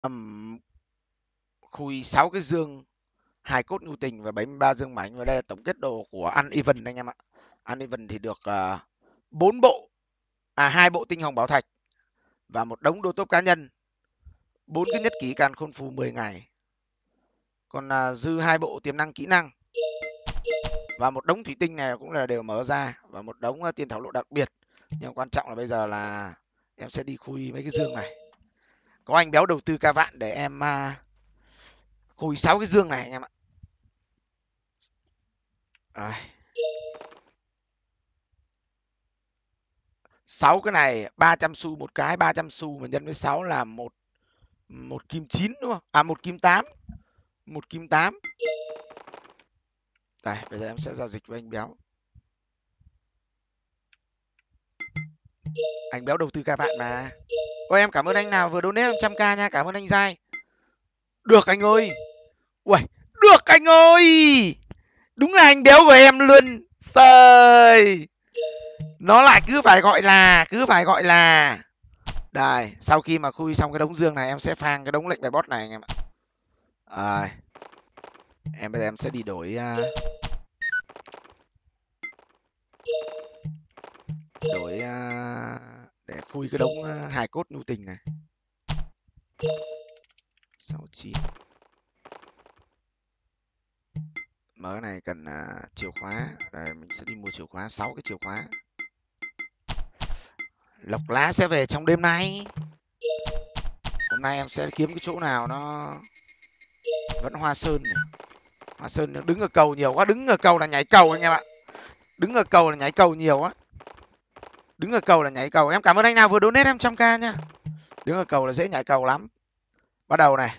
Khui 6 cái dương 2 cốt nhu tình và 73 dương mảnh, và đây là tổng kết đồ của Uneven anh em ạ. Uneven thì được 4 bộ 2 bộ tinh hồng bảo thạch và một đống đô tốp cá nhân, 4 cái nhất ký càn khôn phù 10 ngày. Còn dư 2 bộ tiềm năng kỹ năng và một đống thủy tinh này cũng là đều mở ra, và một đống tiền thảo lộ đặc biệt. Nhưng quan trọng là bây giờ là em sẽ đi khui mấy cái dương này. Có anh béo đầu tư ca vạn để em khui 6 cái dương này anh em ạ. 6 cái này 300 xu một cái, 300 xu mà nhân với 6 là một kim 9 đúng không? Một kim 8. Một kim 8. Đây, bây giờ em sẽ giao dịch với anh béo. Anh béo đầu tư ca vạn mà. Ôi em cảm ơn anh nào vừa donate 100k nha, cảm ơn anh Giai. Được anh ơi. Uầy, được anh ơi. Đúng là anh béo của em luôn. Trời. Nó lại cứ phải gọi là đây, sau khi mà khui xong cái đống dương này em sẽ phang cái đống lệnh bài bot này anh em ạ. Bây giờ em sẽ đi đổi để khui cái đống hài cốt nhu tình này. 69. Mở này cần chìa khóa. Đây mình sẽ đi mua chìa khóa, 6 cái chìa khóa. Lộc lá sẽ về trong đêm nay. Hôm nay em sẽ kiếm cái chỗ nào nó vẫn hoa sơn này. Hoa sơn đứng ở cầu nhiều quá, đứng ở cầu là nhảy cầu anh em ạ. Đứng ở cầu là nhảy cầu nhiều á. Đứng ở cầu là nhảy cầu. Em cảm ơn anh nào vừa donate em 100k nha. Đứng ở cầu là dễ nhảy cầu lắm. Bắt đầu này.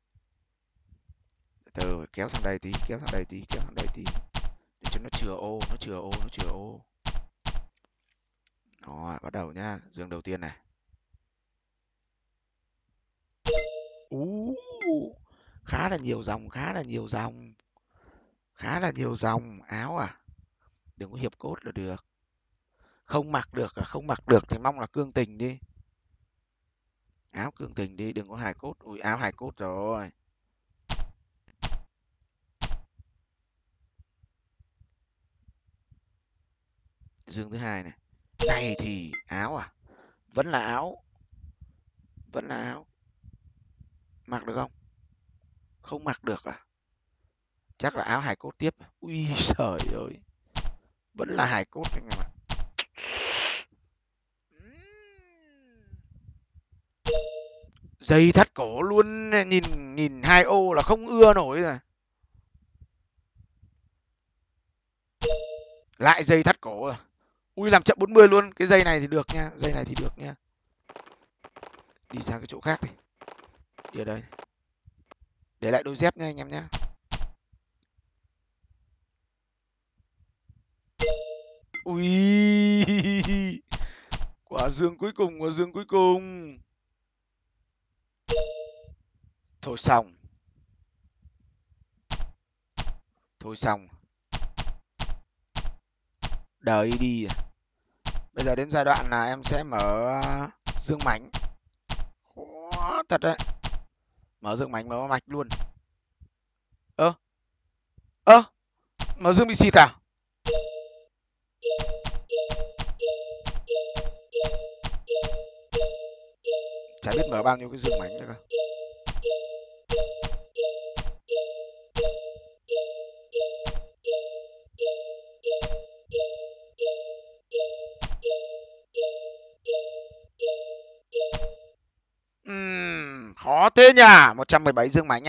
Từ kéo sang đây tí, kéo sang đây tí, kéo sang đây tí. Để cho nó chừa ô, nó chừa ô, nó chừa ô. Rồi, bắt đầu nhá. Dương đầu tiên này. Khá là nhiều dòng, khá là nhiều dòng. Khá là nhiều dòng. Áo à? Đừng có hiệp cốt là được. Không mặc được à? Không mặc được thì mong là cương tình đi. Áo cương tình đi, đừng có hài cốt. Ui, áo hài cốt rồi. Dương thứ hai này. Này thì áo à? Vẫn là áo. Vẫn là áo. Mặc được không? Không mặc được à? Chắc là áo hài cốt tiếp. Ui trời ơi. Vẫn là hài cốt anh em ạ. Dây thắt cổ luôn, nhìn 2 ô là không ưa nổi rồi. Lại dây thắt cổ à? Ui làm chậm 40 luôn, cái dây này thì được nha, dây này thì được nha. Đi sang cái chỗ khác đi. Đi ở đây. Để lại đôi dép nha anh em nhá. Ui. Quả dương cuối cùng, quả dương cuối cùng. Thôi xong. Thôi xong. Đời đi. Bây giờ đến giai đoạn là em sẽ mở dương mảnh. Khó thật đấy. Mở dương mảnh, mở mạch luôn. Mở dương bị xịt à? Chả biết mở bao nhiêu cái dương mảnh nữa cơ. Khó thế nhỉ. 117 dương mảnh à?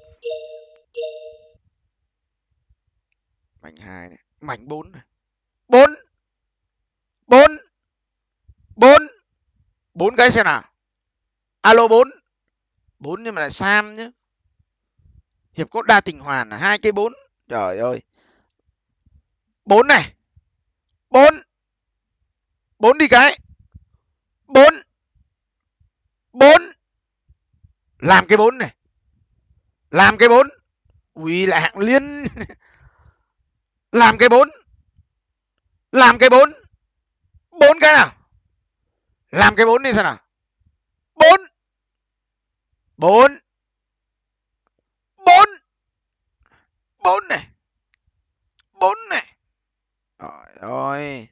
Mảnh 2 này, mảnh 4 này. 4. 4. 4. 4 cái xem nào. Alo 4. 4 nhưng mà lại Sam nhá. Hiệp cốt đa tình hoàn là 2 cái 4. Trời ơi. 4 này. 4. 4 đi cái. 4. 4. Làm cái 4 này. Làm cái 4. Ui lại hạng liên. Làm cái 4. Làm cái 4. 4 cái nào. Làm cái 4 đi xem nào. 4. 4 4 4 này, 4 này. Trời ơi.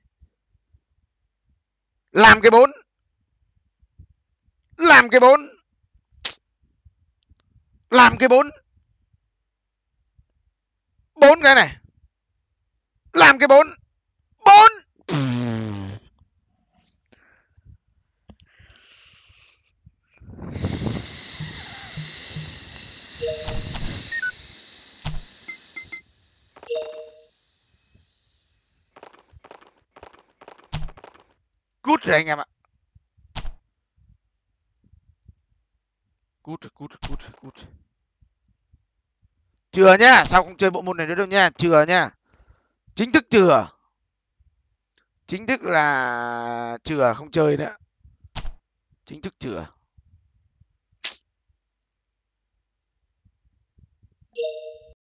Làm cái 4. Làm cái 4. Làm cái 4. 4 cái này. Làm cái 4. 4. Cút rồi anh em ạ. Cút. Chừa nhá, sao không chơi bộ môn này nữa đâu nha, chừa nhá. Chính thức chừa. Chính thức là chừa, không chơi nữa. Chính thức chừa.